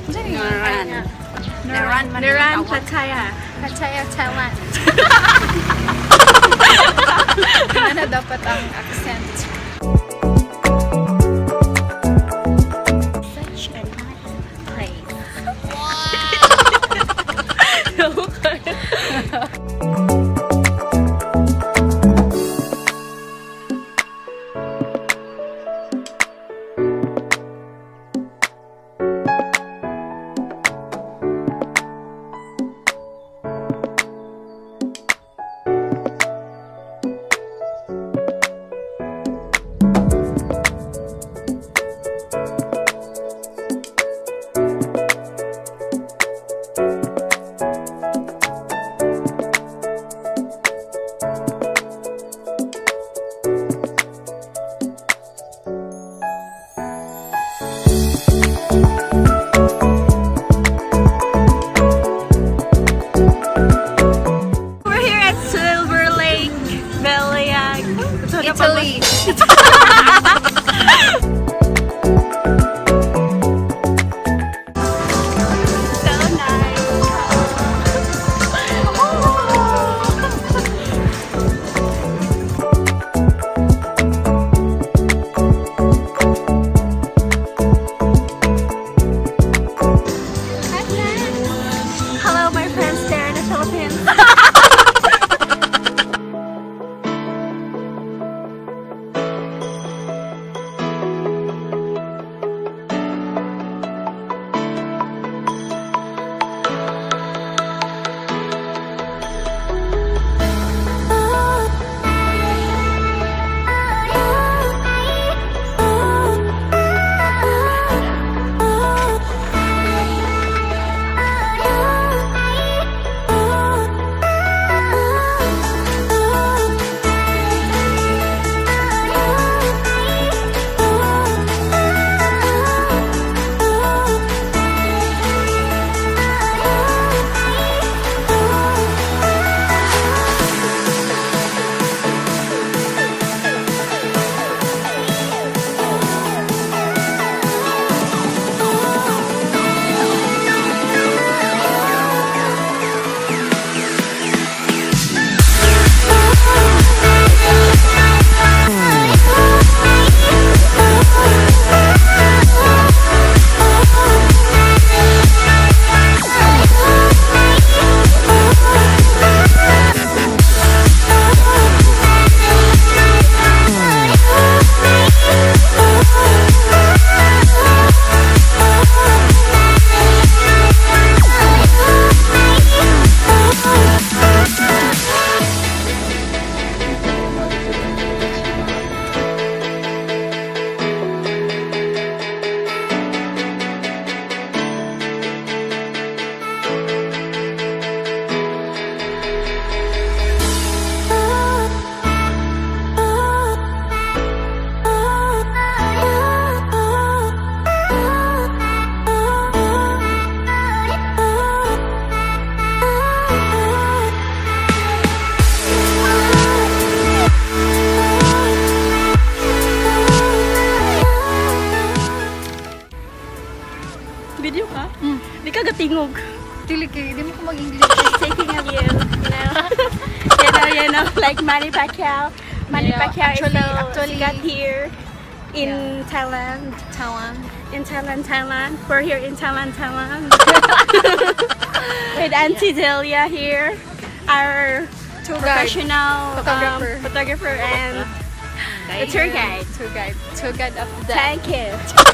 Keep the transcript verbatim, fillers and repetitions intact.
Naran. Naran, Naran, Pattaya. Pattaya, Thailand. Ano dapat ang accent? Such a nice place. Italy. Hello, my friends there in the Philippines. Video ka? Mm. Di ka gatingog. Dili kay, di mo ko mag-English. Taking of you, you know? you know, you know, like Manny Pacquiao. Manny Yeah, Pacquiao actually- is so actually- got here in Yeah. Thailand. Thailand. In Thailand, Thailand. We're here in Thailand, Thailand. With Aunt Delia here, our Tour guide. professional Photographer. um, photographer and the tour guide. Tour guide. Tour guide of the day. Thank you.